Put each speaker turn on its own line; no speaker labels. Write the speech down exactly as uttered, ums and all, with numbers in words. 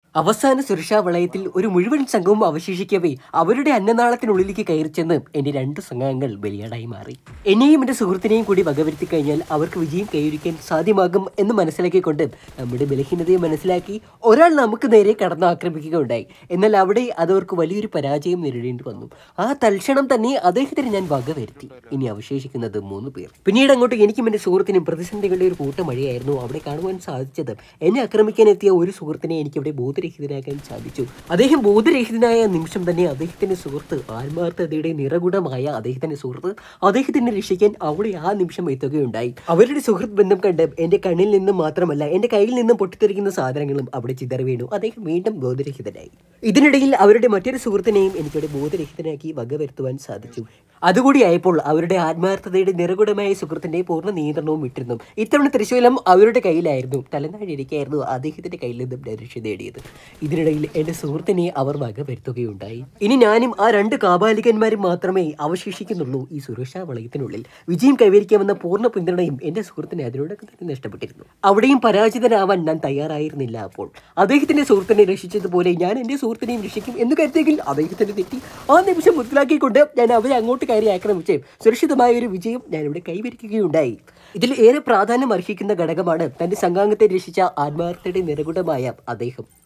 അവസാന സുരക്ഷാ വളയത്തിൽ ഒരു മുഴുവൻ സംഘവും അവശേഷിക്കവേ അവരുടെ അന്നനാളത്തിനുള്ളിലേക്ക് കയറിച്ചെന്ന് എന്റെ രണ്ട് സംഘങ്ങൾ ബലിയാടായി മാറി. എന്നെയും എന്റെ സുഹൃത്തിനെയും കൂടി വകവരുത്തി കഴിഞ്ഞാൽ അവർക്ക് വിജയം കൈവരിക്കാൻ സാധ്യമാകും എന്ന് മനസ്സിലാക്കിക്കൊണ്ട് നമ്മുടെ ബലഹീനതയെ മനസ്സിലാക്കി ഒരാൾ നമുക്ക് നേരെ കടന്ന് ആക്രമിക്കുകയുണ്ടായി. എന്നാൽ അവിടെ അതവർക്ക് വലിയൊരു പരാജയം നേരിടേണ്ടി വന്നു. ആ തൽക്ഷണം തന്നെ അദ്ദേഹത്തിന് ഞാൻ വകവരുത്തി. ഇനി അവശേഷിക്കുന്നത് മൂന്ന് പേർ. പിന്നീട് അങ്ങോട്ട് എനിക്കും എന്റെ സുഹൃത്തിനും പ്രതിസന്ധികളുടെ ഒരു കൂട്ടമഴയായിരുന്നു അവിടെ കാണുവാൻ സാധിച്ചത്. എന്നെ ആക്രമിക്കാൻ എത്തിയ ഒരു സുഹൃത്തിനെ എനിക്കവിടെ ബോധരഹിതനാക്കാൻ സാധിച്ചു. അദ്ദേഹം ബോധരഹിതനായ നിമിഷം തന്നെ അദ്ദേഹത്തിന്റെ സുഹൃത്ത്, ആത്മാർത്ഥതയുടെ നിറകുടമായ അദ്ദേഹത്തിന്റെ സുഹൃത്ത് അദ്ദേഹത്തിനെ രക്ഷിക്കാൻ അവിടെ ആ നിമിഷം എത്തുകയുണ്ടായി. അവരുടെ സുഹൃത്ത് ബന്ധം കണ്ട് എന്റെ കണ്ണിൽ നിന്നും മാത്രമല്ല എന്റെ കയ്യിൽ നിന്നും പൊട്ടിത്തെറിക്കുന്ന സാധനങ്ങളും അവിടെ ചിതറി വീണു. അദ്ദേഹം വീണ്ടും ബോധരഹിതനായി. ഇതിനിടയിൽ അവരുടെ മറ്റൊരു സുഹൃത്തിനെയും എനിക്കവിടെ ബോധരഹിതനാക്കി വകവരുത്തുവാൻ സാധിച്ചു. അതുകൂടിയായപ്പോൾ അവരുടെ ആത്മാർത്ഥതയുടെ നിറകുടമായ സുഹൃത്തിന്റെ പൂർണ്ണ നിയന്ത്രണവും വിട്ടിരുന്നു. ഇത്തവണ തൃശൂലം അവരുടെ കയ്യിലായിരുന്നു. തലനാഴിരിക്കായിരുന്നു അദ്ദേഹത്തിന്റെ കയ്യിൽ നിന്നും രക്ഷ നേടിയത്. ഇതിനിടയിൽ എന്റെ സുഹൃത്തിനെ അവർ വകവരുത്തുകയുണ്ടായി. ഇനി ഞാനും ആ രണ്ട് കാപാലികന്മാരും മാത്രമേ അവശേഷിക്കുന്നുള്ളൂ ഈ സുരക്ഷാ വളയത്തിനുള്ളിൽ. വിജയം കൈവരിക്കാമെന്ന പൂർണ്ണ പിന്തുണയും എന്റെ സുഹൃത്തിനെ അതിനോടൊക്കെ തന്നെ നഷ്ടപ്പെട്ടിരുന്നു. അവിടെയും പരാജിതനാവാൻ ഞാൻ തയ്യാറായിരുന്നില്ല. അപ്പോൾ അദ്ദേഹത്തിന്റെ സുഹൃത്തിനെ രക്ഷിച്ചതുപോലെ ഞാൻ എന്റെ സുഹൃത്തിനെയും രക്ഷിക്കും എന്ന് കരുതിയെങ്കിൽ അദ്ദേഹത്തിന്റെ തെറ്റി ആ നിമിഷം മുതലാക്കിക്കൊണ്ട് ഞാൻ അവരെ അങ്ങോട്ട് കയറി ആക്രമിച്ച് സുരക്ഷിതമായ ഒരു വിജയം ഞാൻ ഇവിടെ കൈവരിക്കുകയുണ്ടായി. ഇതിൽ ഏറെ പ്രാധാന്യം അർഹിക്കുന്ന ഘടകമാണ് തന്റെ സംഘാംഗത്തെ രക്ഷിച്ച ആത്മാർത്ഥയുടെ നിറകുടമായ അദ്ദേഹം.